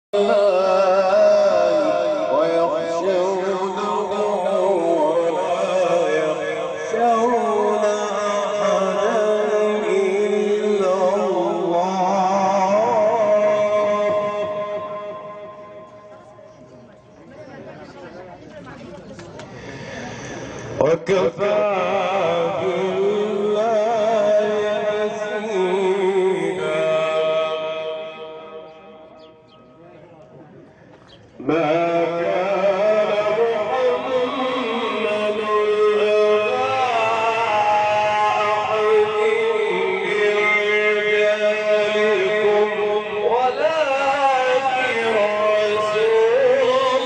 ويخشونه ولا يخشون أحدا إلا الله. وكفى ما كان محمد أبا أحد من رجالكم ولكن رسول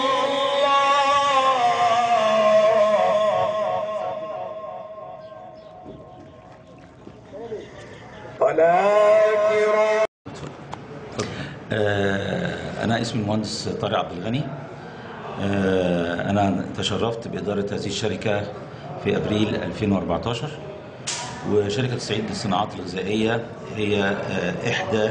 الله. أنا اسمي المهندس طارق عبد الغني. أنا تشرفت بإدارة هذه الشركة في أبريل 2014. وشركة الصعيد للصناعات الغذائية هي إحدى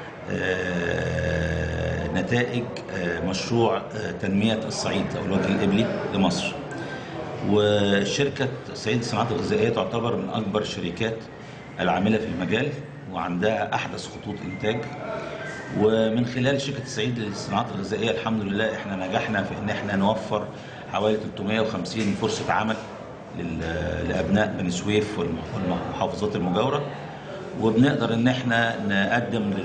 نتائج مشروع تنمية الصعيد أو الوجه الإبلي لمصر. وشركة الصعيد للصناعات الغذائية تعتبر من أكبر الشركات العاملة في المجال وعندها أحدث خطوط إنتاج. ومن خلال شركة الصعيد للصناعات الغذائية الحمد لله احنا نجحنا في ان احنا نوفر حوالي 350 فرصة عمل لأبناء بني سويف والمحافظات المجاورة. وبنقدر ان احنا نقدم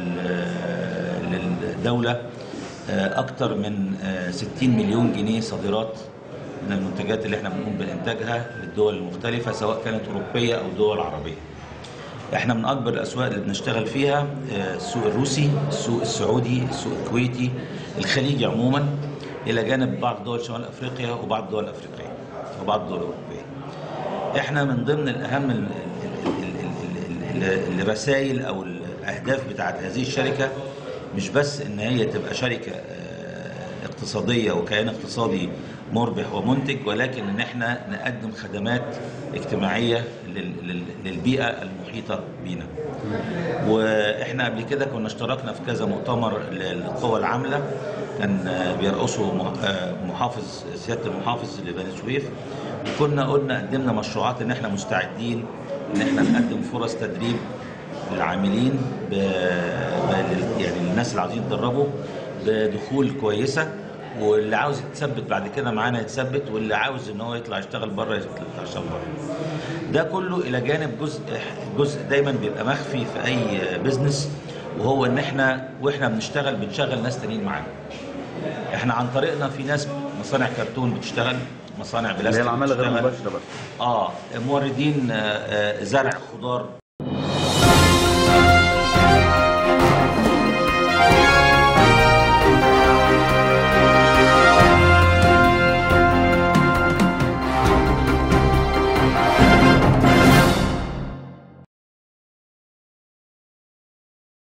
للدولة اكتر من 60 مليون جنيه صادرات من المنتجات اللي احنا بنقوم بإنتاجها للدول المختلفة سواء كانت أوروبية أو دول عربية. احنا من اكبر الاسواق اللي بنشتغل فيها السوق الروسي، السوق السعودي، السوق الكويتي، الخليجي عموما، الى جانب بعض دول شمال افريقيا وبعض الدول الافريقيه وبعض الدول الاوروبيه. احنا من ضمن الاهم الرسائل او الاهداف بتاعت هذه الشركه مش بس ان هي تبقى شركه اقتصاديه وكيان اقتصادي مربح ومنتج، ولكن ان احنا نقدم خدمات اجتماعيه للبيئه المحيطه بينا. واحنا قبل كده كنا اشتركنا في كذا مؤتمر للقوى العامله كان بيرأسه سياده المحافظ لبني سويف، وكنا قدمنا مشروعات ان احنا مستعدين ان احنا نقدم فرص تدريب للعاملين يعني الناس اللي عايزين يتدربوا بدخول كويسه، واللي عاوز يتثبت بعد كده معانا يتثبت، واللي عاوز ان هو يطلع يشتغل بره يطلع يشتغل بره. ده كله الى جانب جزء دايما بيبقى مخفي في اي بيزنس، وهو ان احنا واحنا بنشغل ناس تانيين معانا. احنا عن طريقنا في ناس مصانع كرتون بتشتغل، مصانع بلاستيك اللي هي العماله غير مباشره بس موردين زرع خضار